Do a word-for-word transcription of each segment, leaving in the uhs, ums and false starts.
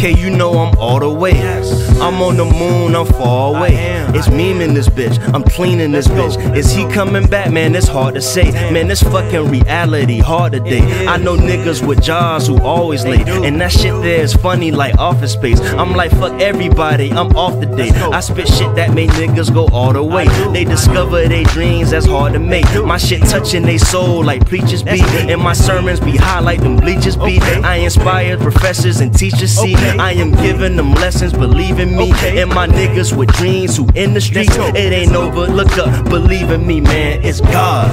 Okay, you know I'm all the way. I'm on the moon, I'm far away. It's Meem in this bitch, I'm cleaning this bitch. Is he coming back, man? It's hard to say. Man, this fucking reality hard today. I know niggas with jobs who always late, and that shit there is funny like Office Space. I'm like, fuck everybody, I'm off the day. I spit shit that make niggas go all the way. They discover their dreams, that's hard to make. My shit touching they soul like preachers be, and my sermons be high like them bleachers be. I inspire professors and teachers, see. I am giving them lessons, believe in me. And my niggas with dreams who in the streets, it ain't over, look up, believe in me, man, it's God.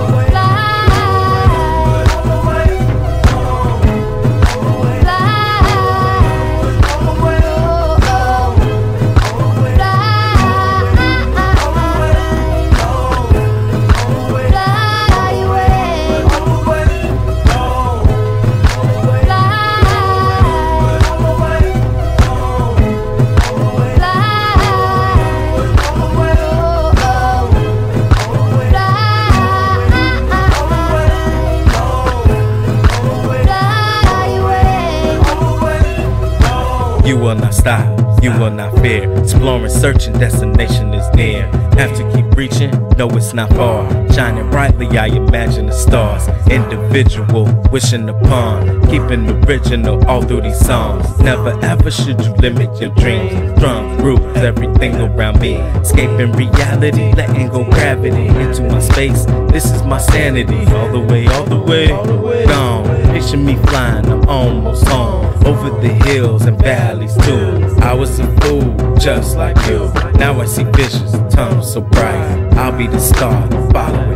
You will not stop, you will not fear. Exploring, searching, destination is near. Have to keep reaching, no it's not far. Shining brightly, I imagine the stars. Individual, wishing upon, keeping original all through these songs. Never ever should you limit your dreams. Drums, grooves, everything around me. Escaping reality, letting go gravity into my space. This is my sanity, all the way, all the way, gone. Picture me flying, I'm almost home. Over the hills and valleys too. I was a fool, just like you. Now I see visions, tunnels so bright. I'll be the star, follow